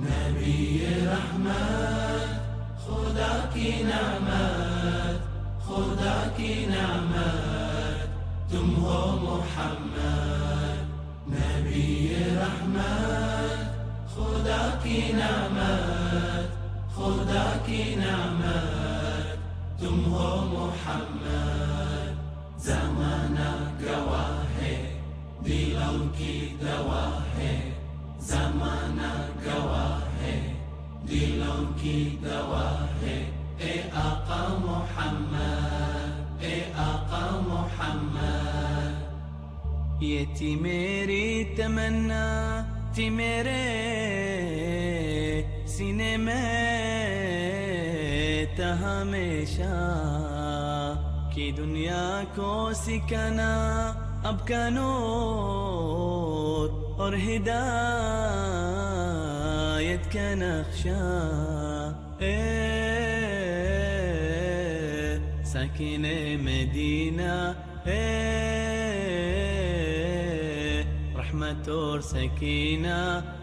नबी रहमत खुदा की नेमत, खुदा की नेमत तुम हो मोहम्मद। नबी रहमत खुदा की नेमत, खुदा की नेमत तुम हो मोहम्मद। ज़माना गवाह है, दिलों की दवा है। ज़माना गवाह है, दिलों की दवा है। ए आका मोहम्मद, ए आका मोहम्मद। ये थी मेरी तमन्ना, थी मेरे सीने में था हमेशा कि दुनिया को सिखाना अब का नूर और हिदायत का नक्शा। साकिने मदीना रहमत और सकीना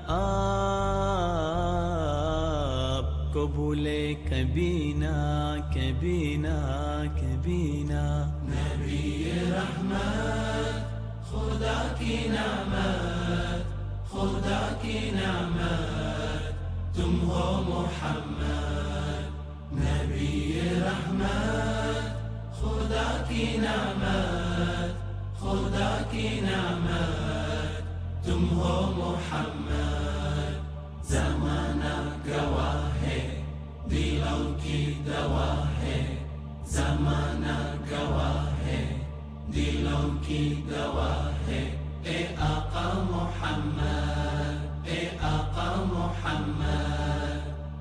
आपको भूले कभी ना, कभी ना, कभी ना। नबी रहमत खुदा की नेमत, खुदा की नेमत तुम हो मोहम्मद। नबी रहमत खुदा की नेमत, खुदा की नेमत तुम हो मोहम्मद। ज़माना गवाह है, दिलों की दवा है। ज़माना गवाह है, दिलों की दवा है। ए आका मोहम्मद, ए आका मोहम्मद।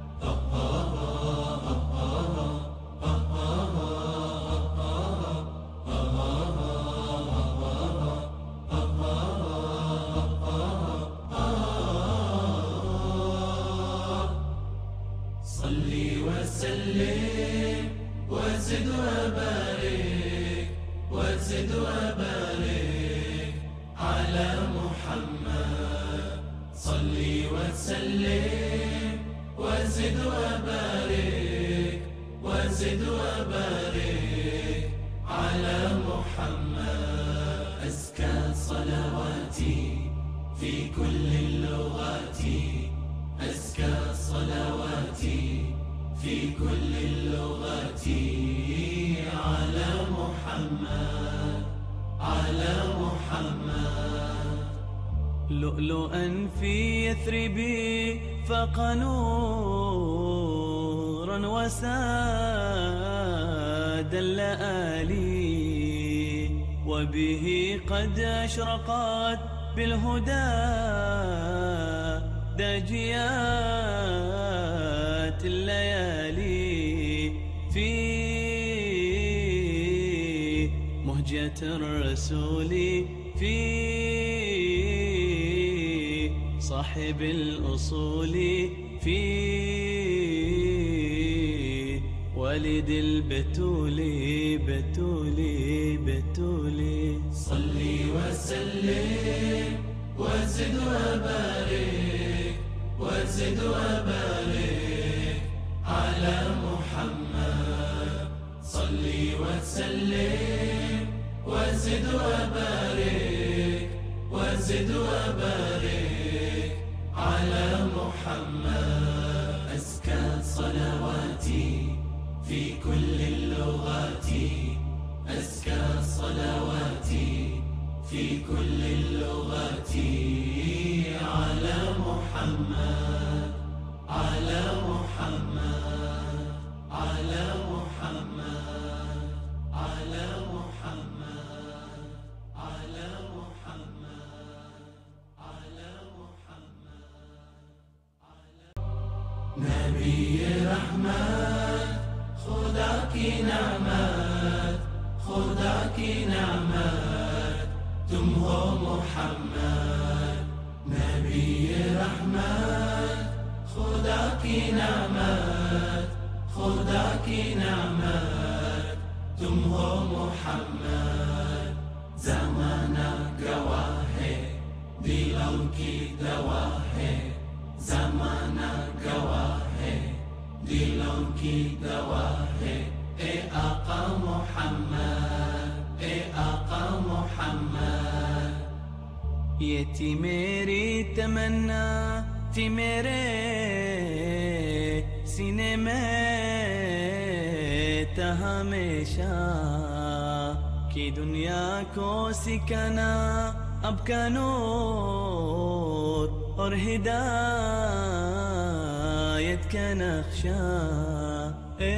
صلي وسلم وزد وبارك، وزد وبارك على محمد. صلي وسلم وزد وبارك، وزد وبارك على محمد. أزكى صلواتي في كل اللغات، أزكى صلواتي في كل اللغات على محمد، على محمد. لؤلؤا في يثربي فاق نورا وساد اللآلي، وبه قد أشرقت بالهدى داجيات الليالي. في مهجة الرسول، في صاحب الأصول، في والد البتول، بتول بتول. صلي وسلم وزد وبارك، وزد وبارك على محمد. صلي وسلم وزد وبارك، وزد وبارك على محمد. أزكى صلواتي في كل اللغات، أزكى صلواتي في كل اللغات على محمد، على محمد، على محمد، على محمد، على محمد، على محمد. نبي رحمت खुदा की नेमत, खुदा की नेमत तुम हो मोहम्मद। नबी रहमत खुदा की नेमत, खुदा की नेमत तुम हो मोहम्मद। ज़माना गवाह है, दिलों की दवा है। ज़माना کی دوا ہے اے آقا محمد، اے آقا محمد. یہ تھی میری تمنا، تھی میرے سینے میں تا ہمیشہ، کہ دنیا کو سکھانا اب کا نور اور ہدایت کا نقشہ. اے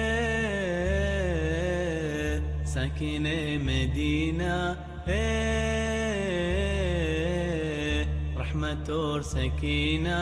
ساکن مدینہ، اے رحمت اور سکینہ،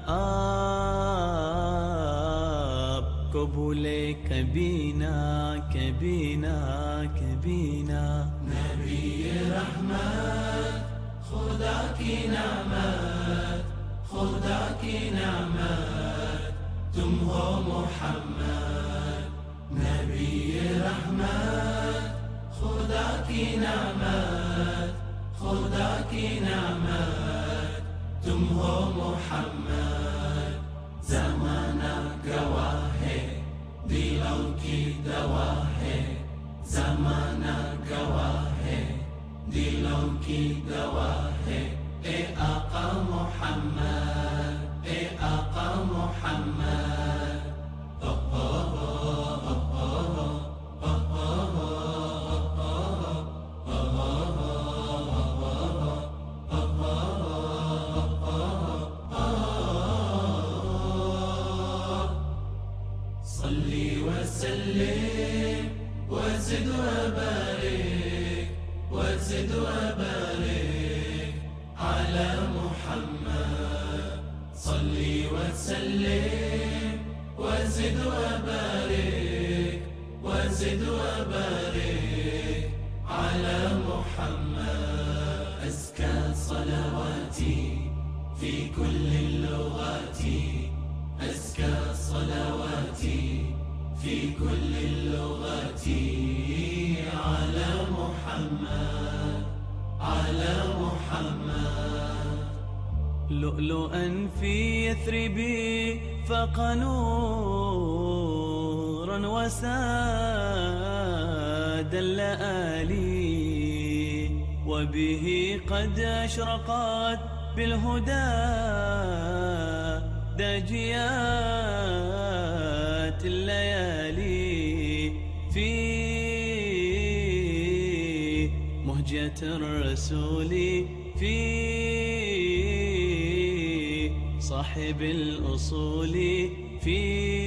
آپ کو بھولے کبھی نہ، کبھی نہ، کبھی نہ. نبی رحمت خدا کی نعمت، خدا کی نعمت تم ہو محمد. نبی رحمت خدا کی نعمت، خدا کی نعمت تم ہو محمد. زمانہ گواہ ہے، دلوں کی دوا ہے. زمانہ گواہ ہے، دلوں کی دوا ہے. اے آقا محمد، اے آقا محمد. صلی وسلم وزد وبارك، وزد وبارك على محمد. صلي وسلم وزد وبارك، وزد وبارك على محمد. أزكى صلواتي في كل اللغات، أزكى صلواتي في كل اللغات على محمد، على محمد. لؤلؤا في يثربي فاق نورا وساد اللآلي، وبه قد أشرقت بالهدى داجيات الليالي. في مهجة الرسول، في صاحب الأصول، في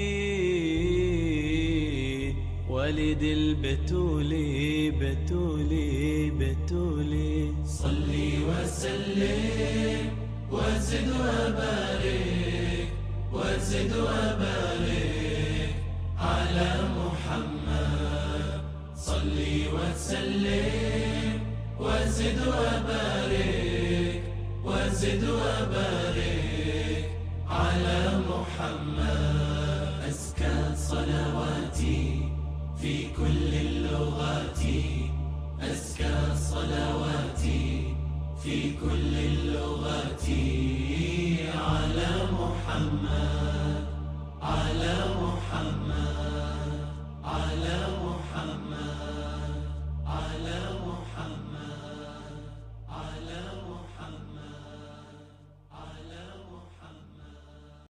والد البتول، بتول بتول. صلي وسلم وزد وبارك، وزد وبارك على محمد. صلي وسلم وزد وبارك، وزد وبارك